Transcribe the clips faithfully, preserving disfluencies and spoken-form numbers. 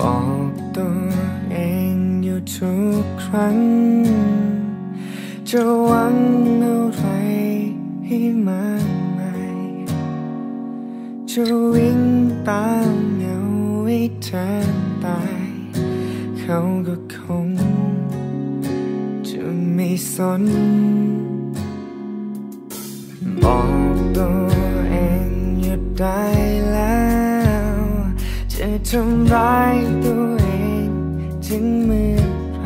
บอกตัวเองอยู่ทุกครั้งจะหวังอะไรให้มากมายจะวิ่งตามเงาให้เธอตายเขาก็คงจะไม่สนบอกตัวเองหยุดได้แล้วจะทำร้ายตัวเองถึงเมื่อไร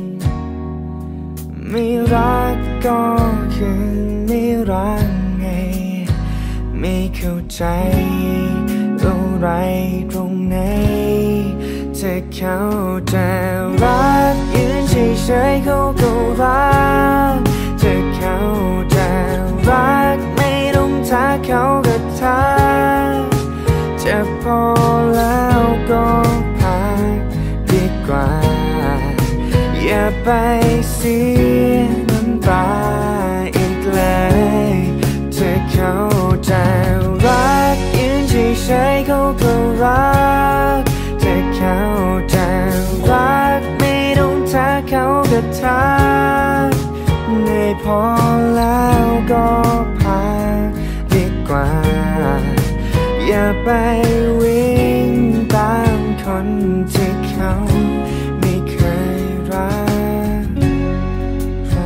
ไม่รักก็คือไม่รักไงไม่เข้าใจอะไรตรงไหนเธอเขาจะรักยืนเฉยๆเขาก็รักเธอเขาจะรักไม่ต้องทักเขาก็ทักจะพอแล้วก็พักดีกว่าอย่าไปเสียน้ำตาอีกเลยเธอเขาจะรักยืนเฉยๆเขาก็รักเธอเขาจะรักไม่ต้องทักเขาก็ทักเหนื่อยพอแล้วก็พักดีกว่าอย่าไปวิ่งตามคนที่เขาไม่เคยรักเรา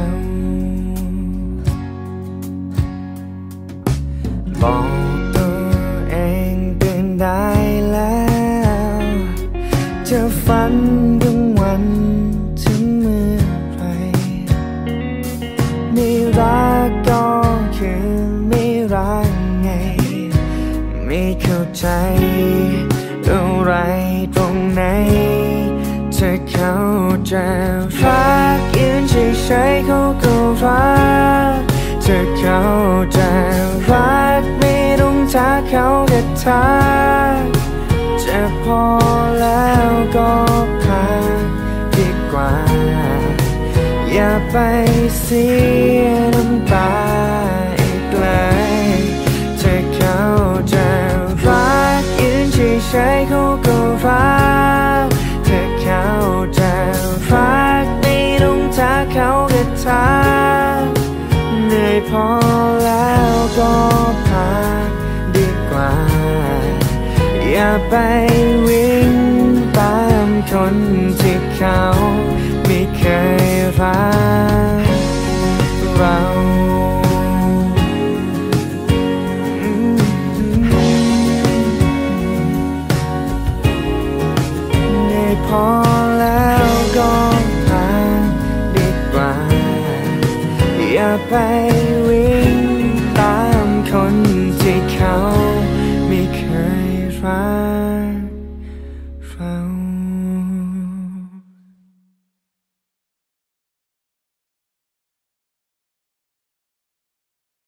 บอกตัวเองตื่นได้แล้วจะฝันทุกวันถึงเมื่อไรไม่รักก็คือไม่รักไงไม่เข้าใจอะไรตรงไหนเธอเขาจะรักยืนเฉยๆเขาก็รักเธอเขาจะรักไม่ต้องทักเขาก็ทักจะพอแล้วก็พักดีกว่าอย่าไปเสียน้ำตาอีกเลยเธอเขาจะรักยืนเฉยๆเขาก็รักเธอเขาจะรักไม่ต้องทักเขาก็ทักเหนื่อยพอแล้วก็พักดีกว่าอย่าไปวิ่งตามคนที่เขาไม่เคยรักเราเหนื่อยพอแล้วก็พักดีกว่าอย่าไป